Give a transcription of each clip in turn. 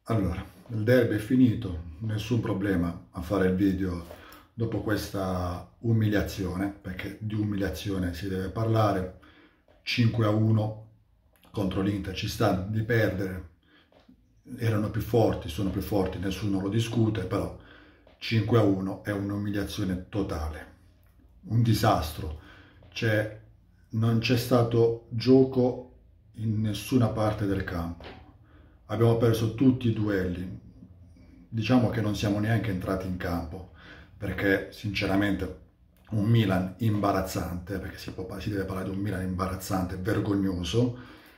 Allora, il derby è finito, nessun problema a fare il video dopo questa umiliazione, perché di umiliazione si deve parlare. 5-1 contro l'Inter, ci sta di perdere, erano più forti, sono più forti, nessuno lo discute, però 5-1 è un'umiliazione totale, un disastro, cioè non c'è stato gioco in nessuna parte del campo. Abbiamo perso tutti i duelli, diciamo che non siamo neanche entrati in campo, perché sinceramente un Milan imbarazzante, perché si deve parlare di un Milan imbarazzante, vergognoso,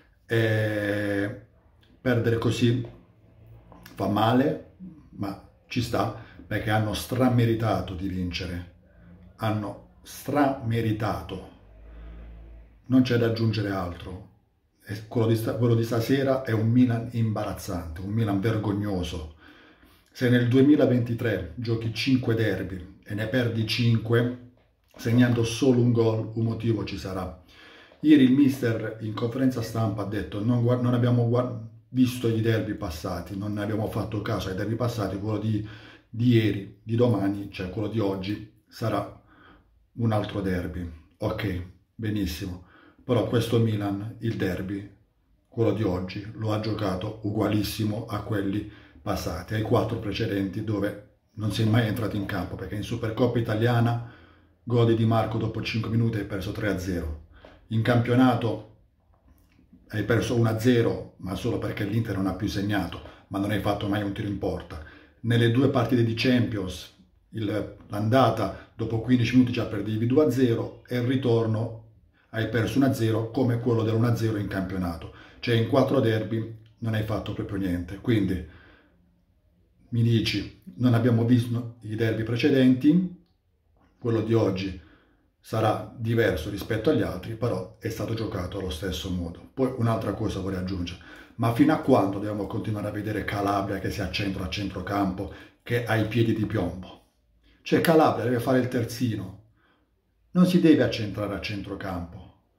e perdere così fa male, ma ci sta, perché hanno strameritato di vincere, hanno strameritato, non c'è da aggiungere altro. Quello di stasera è un Milan imbarazzante, un Milan vergognoso. Se nel 2023 giochi 5 derby e ne perdi 5, segnando solo un gol, un motivo ci sarà. Ieri il mister in conferenza stampa ha detto non abbiamo visto i derby passati, non ne abbiamo fatto caso ai derby passati, quello di ieri, di domani, cioè quello di oggi, sarà un altro derby. Ok, benissimo. Però questo Milan, il derby, quello di oggi, lo ha giocato ugualissimo a quelli passati, ai 4 precedenti dove non si è mai entrato in campo, perché in Supercoppa italiana gol di Di Marco dopo 5 minuti hai perso 3-0. In campionato hai perso 1-0, ma solo perché l'Inter non ha più segnato, ma non hai fatto mai un tiro in porta. Nelle 2 partite di Champions, l'andata dopo 15 minuti già perdevi 2-0 e il ritorno hai perso 1-0 come quello dell'1-0 in campionato. Cioè in 4 derby non hai fatto proprio niente. Quindi mi dici, non abbiamo visto i derby precedenti, quello di oggi sarà diverso rispetto agli altri, però è stato giocato allo stesso modo. Poi un'altra cosa vorrei aggiungere, ma fino a quando dobbiamo continuare a vedere Calabria che si accentra a centrocampo, che ha i piedi di piombo? Cioè Calabria deve fare il terzino, non si deve accentrare a centrocampo.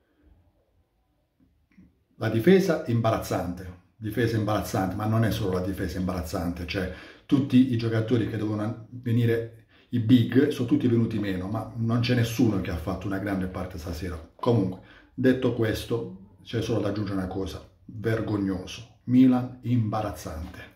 La difesa è imbarazzante, ma non è solo la difesa imbarazzante, cioè tutti i giocatori che dovevano venire, i big, sono tutti venuti meno, ma non c'è nessuno che ha fatto una grande parte stasera. Comunque, detto questo, c'è solo da aggiungere una cosa, vergognoso, Milan imbarazzante.